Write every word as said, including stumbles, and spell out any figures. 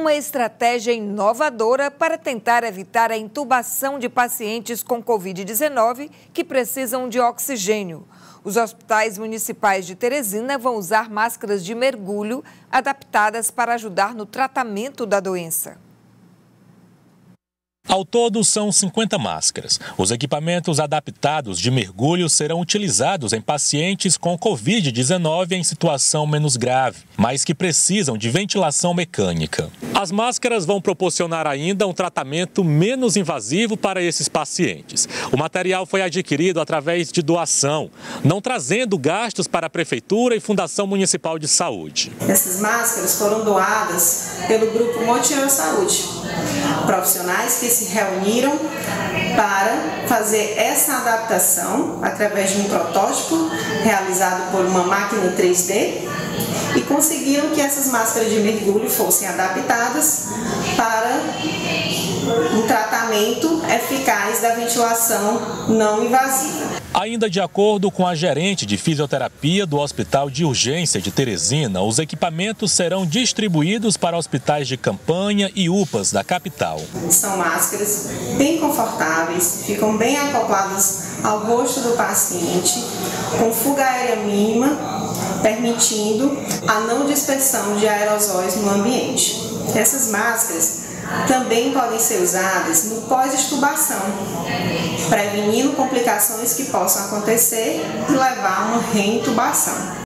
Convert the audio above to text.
uma estratégia inovadora para tentar evitar a intubação de pacientes com covid dezenove que precisam de oxigênio. Os hospitais municipais de Teresina vão usar máscaras de mergulho adaptadas para ajudar no tratamento da doença. Ao todo, são cinquenta máscaras. Os equipamentos adaptados de mergulho serão utilizados em pacientes com covid dezenove em situação menos grave, mas que precisam de ventilação mecânica. As máscaras vão proporcionar ainda um tratamento menos invasivo para esses pacientes. O material foi adquirido através de doação, não trazendo gastos para a Prefeitura e Fundação Municipal de Saúde. Essas máscaras foram doadas pelo Grupo Motior Saúde, profissionais que se reuniram para fazer essa adaptação através de um protótipo realizado por uma máquina três D e conseguiram que essas máscaras de mergulho fossem adaptadas para um tratamento eficaz da ventilação não invasiva. Ainda de acordo com a gerente de fisioterapia do Hospital de Urgência de Teresina, os equipamentos serão distribuídos para hospitais de campanha e U P As da capital. São máscaras bem confortáveis, ficam bem acopladas ao rosto do paciente, com fuga aérea mínima, permitindo a não dispersão de aerosóis no ambiente. Essas máscaras também podem ser usadas no pós-extubação, prevenindo complicações que possam acontecer e levar a uma reintubação.